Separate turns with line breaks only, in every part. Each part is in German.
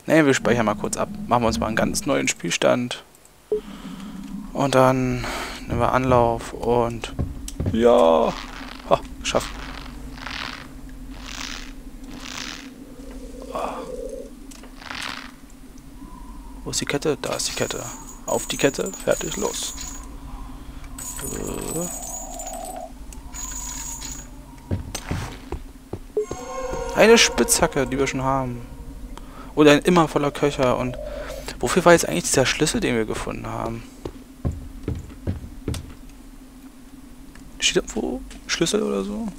Ne, wir speichern mal kurz ab. Machen wir uns mal einen ganz neuen Spielstand. Und dann nehmen wir Anlauf und... Ja! Ha, geschafft. Wo ist die Kette? Da ist die Kette. Auf die Kette, fertig, los. Eine Spitzhacke, die wir schon haben. Oder ein immer voller Köcher. Und wofür war jetzt eigentlich dieser Schlüssel, den wir gefunden haben? Steht irgendwo Schlüssel oder so?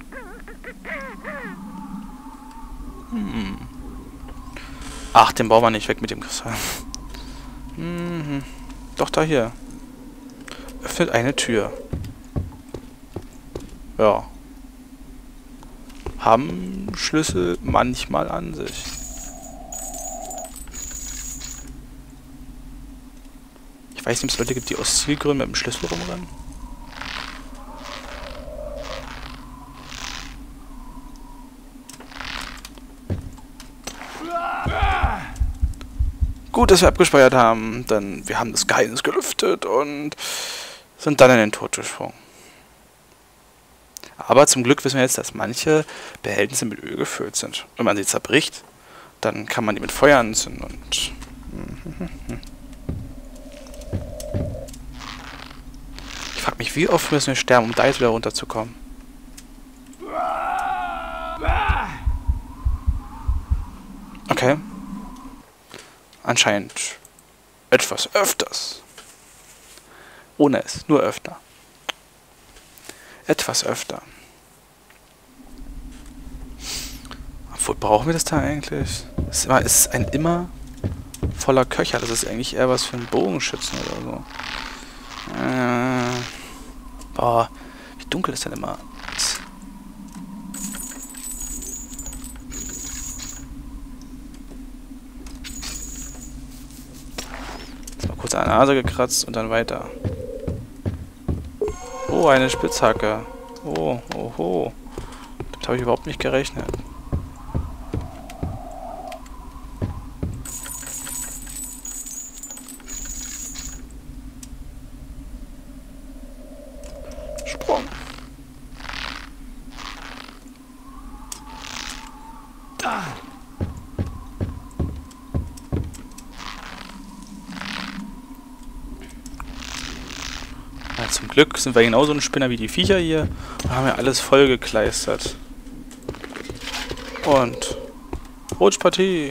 Ach, den bauen wir nicht weg mit dem Kristall. Doch, da hier. Öffnet eine Tür. Ja. Haben Schlüssel manchmal an sich. Ich weiß nicht, ob es Leute gibt, die aus Zielgründen mit dem Schlüssel rumrennen. Gut, dass wir abgespeichert haben, denn wir haben das Geheimnis gelüftet und sind dann in den Tod gesprungen. Aber zum Glück wissen wir jetzt, dass manche Behältnisse mit Öl gefüllt sind. Wenn man sie zerbricht, dann kann man die mit Feuer anzünden und... Ich frage mich, wie oft müssen wir sterben, um da jetzt wieder runterzukommen? Okay. Anscheinend etwas öfters. Ohne es, nur öfter. Etwas öfter. Obwohl, brauchen wir das da eigentlich? Es ist ein immer voller Köcher. Das ist eigentlich eher was für einen Bogenschützen oder so. Boah, wie dunkel ist denn immer? Kurz an der Nase gekratzt und dann weiter. Oh, eine Spitzhacke. Oh, oho. Damit habe ich überhaupt nicht gerechnet. Sprung. Da. Ja, zum Glück sind wir genauso ein Spinner wie die Viecher hier und haben ja alles voll gekleistert. Und Rutschpartie.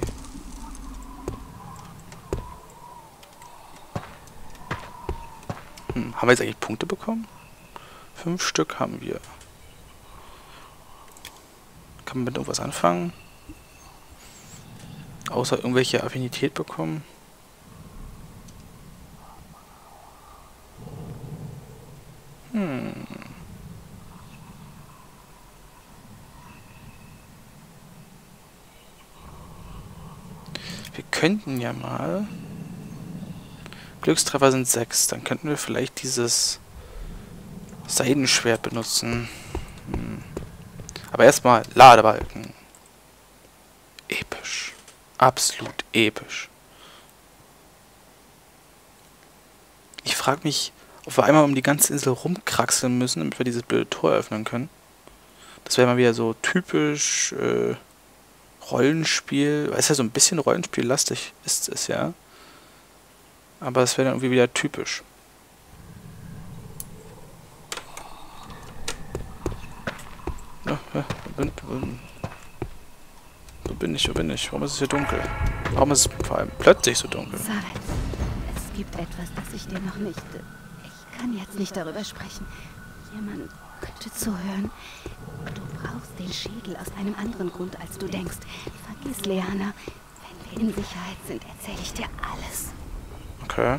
Haben wir jetzt eigentlich Punkte bekommen? 5 Stück haben wir. Kann man mit irgendwas anfangen? Außer irgendwelche Affinität bekommen? Wir könnten ja mal... Glückstreffer sind 6. Dann könnten wir vielleicht dieses Seidenschwert benutzen. Aber erstmal Ladebalken. Episch. Absolut episch. Ich frage mich, ob wir einmal um die ganze Insel rumkraxeln müssen, damit wir dieses blöde Tor öffnen können. Das wäre mal wieder so typisch Rollenspiel. Ist ja so ein bisschen Rollenspiellastig ist es ja. Aber es wäre dann irgendwie wieder typisch. Ja, wo bin ich? Warum ist es hier dunkel? Warum ist es vor allem plötzlich so dunkel?
Saret, es gibt etwas, das ich dir noch nicht... Ich kann jetzt nicht darüber sprechen. Jemand könnte zuhören. Du brauchst den Schädel aus einem anderen Grund, als du denkst. Vergiss, Leana. Wenn wir in Sicherheit sind, erzähle ich dir alles.
Okay.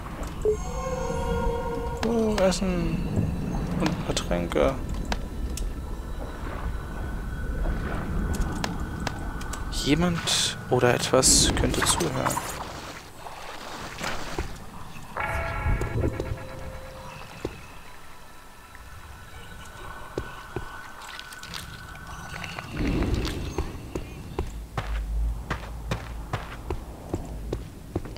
Oh, Essen. Und ein paar Tränke. Jemand oder etwas könnte zuhören.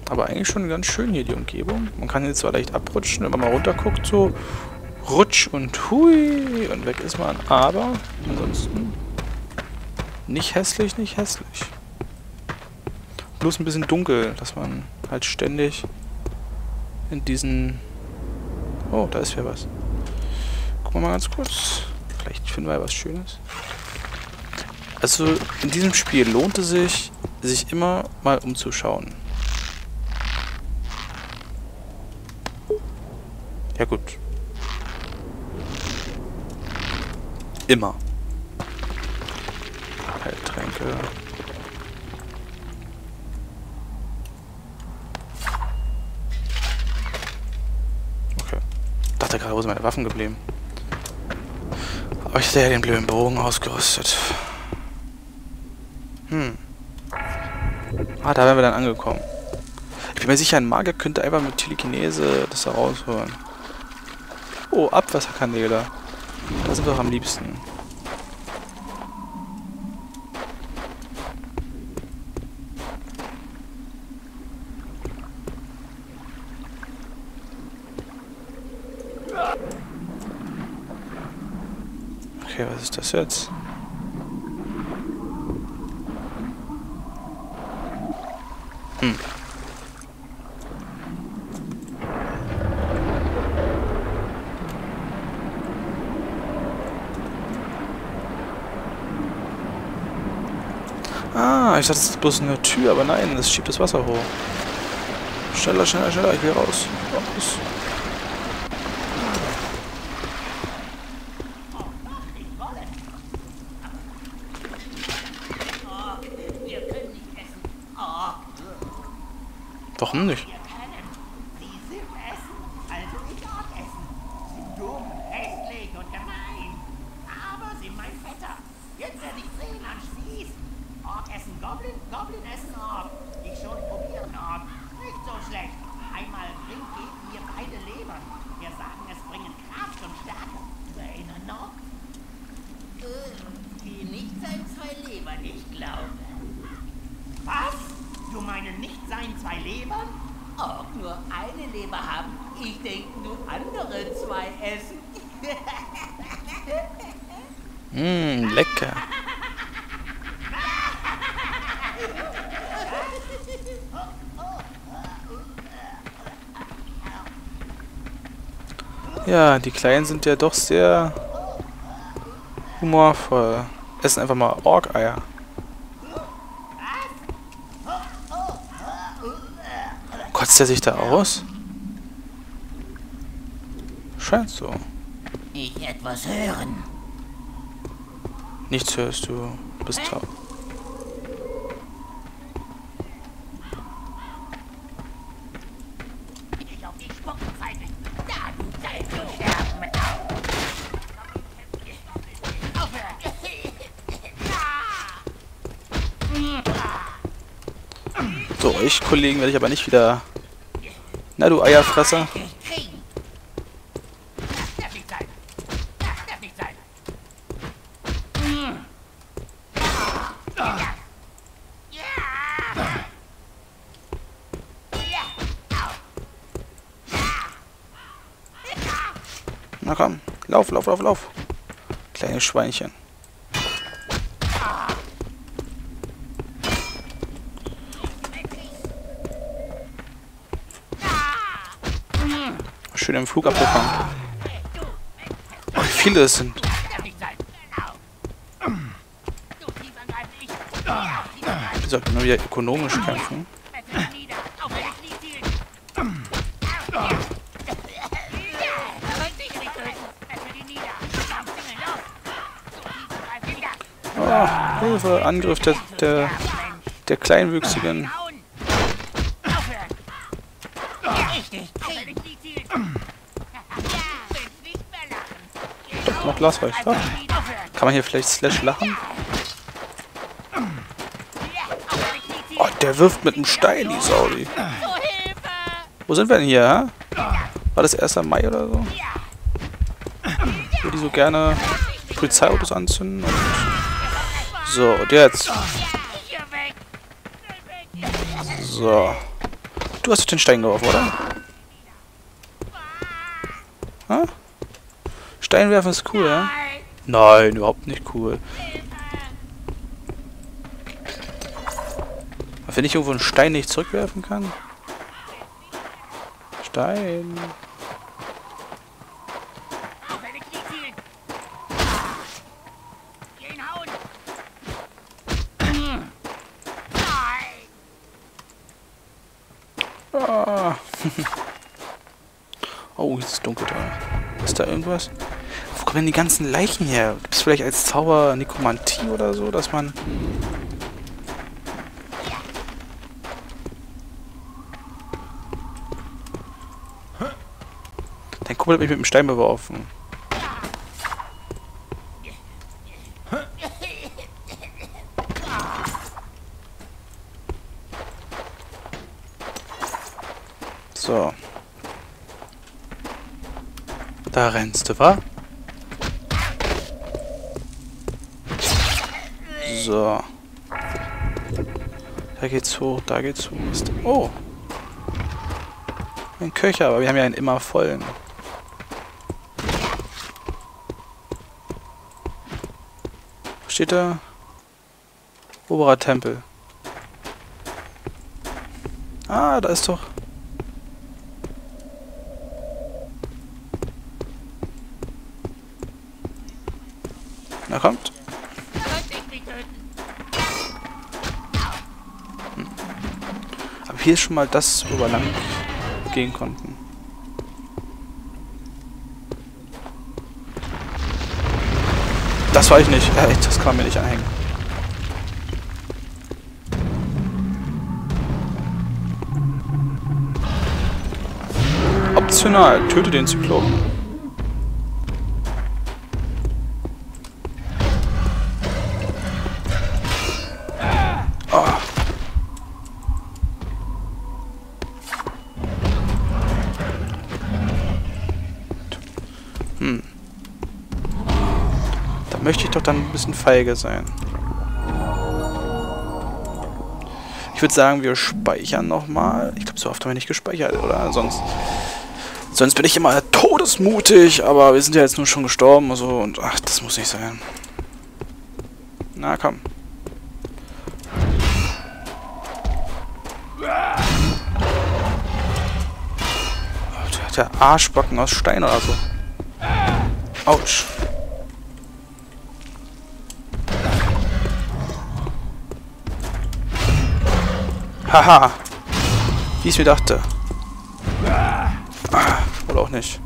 Aber eigentlich schon ganz schön hier, die Umgebung. Man kann hier zwar leicht abrutschen, wenn man mal runter guckt, so rutsch und hui und weg ist man. Aber ansonsten nicht hässlich, nicht hässlich. Bloß ein bisschen dunkel, dass man halt ständig in diesen... Oh, da ist ja was. Gucken wir mal ganz kurz. Vielleicht finden wir ja was Schönes. Also in diesem Spiel lohnt es sich immer mal umzuschauen. Ja gut. Immer. Heiltränke. Okay. Dachte gerade, wo sind meine Waffen geblieben? Aber ich hätte ja den blöden Bogen ausgerüstet. Ah, da wären wir dann angekommen. Ich bin mir sicher, ein Magier könnte einfach mit Telekinese das da rausholen. Oh, Abwasserkanäle. Da sind wir doch am liebsten. Okay, was ist das jetzt? Ah, ich dachte, das ist bloß eine Tür, aber nein, das schiebt das Wasser hoch. Schneller, schneller, schneller, ich will raus. Raus. Warum nicht?
Goblin essen Ork. Ich schon probieren Ork. Nicht so schlecht. Einmal bringt ihr beide Lebern. Wir sagen, es bringen Kraft und Stärke. Du erinnerst noch? Die nicht sein zwei Lebern, ich glaube. Was? Du meinst nicht sein zwei Lebern? Ork nur eine Leber haben. Ich denke nur andere zwei essen.
Lecker. Ja, die Kleinen sind ja doch sehr humorvoll. Essen einfach mal Ork-Eier. Kotzt er sich da aus? Scheint so.
Ich etwas hören.
Nichts hörst du. Bist taub.
Ich auf die Spuckseite. Da, du Zeit zu sterben mit
So, euch Kollegen werde ich aber nicht wieder... Na du Eierfresser. Na komm, lauf, lauf, lauf, lauf. Kleines Schweinchen. Schön im Flug abgefangen. Oh, wie viele es sind. Wir sollten nur wieder ökonomisch kämpfen. Oh, Hilfe, Angriff der Kleinwüchsigen. Doch, noch Glas reicht. Ja. Kann man hier vielleicht Slash lachen? Oh, der wirft mit einem Stein, die Saudi. Wo sind wir denn hier, hä? War das 1. Mai oder so? Wo die so gerne Polizeiautos anzünden und... So, und jetzt. So. Du hast doch den Stein geworfen, oder? Ha? Stein werfen ist cool, ja? Nein, überhaupt nicht cool. Wenn ich irgendwo einen Stein nicht zurückwerfen kann? Stein. Ah. Oh, jetzt ist es dunkel da. Ist da irgendwas? Wo kommen denn die ganzen Leichen her? Gibt es vielleicht als Zauber Nekromantie oder so, dass man... Dein Kumpel hat mich mit dem Stein beworfen. So. Da rennst du, wa? So. Da geht's hoch, da geht's hoch. Oh. Ein Köcher, aber wir haben ja einen immer vollen. Was steht da? Oberer Tempel. Ah, da ist doch... Na kommt. Aber hier ist schon mal das, wo wir lang gehen konnten. Das war ich nicht. Das kann man mir nicht anhängen. Optional. Töte den Zyklopen. Da möchte ich doch dann ein bisschen feige sein. Ich würde sagen, wir speichern nochmal. Ich glaube, so oft haben wir nicht gespeichert, oder? Sonst bin ich immer todesmutig, aber wir sind ja jetzt nur schon gestorben und so. Und ach, das muss nicht sein. Na komm. Der Arschbacken aus Stein oder so. Autsch. Haha. Wie ich es mir dachte. Oder auch nicht.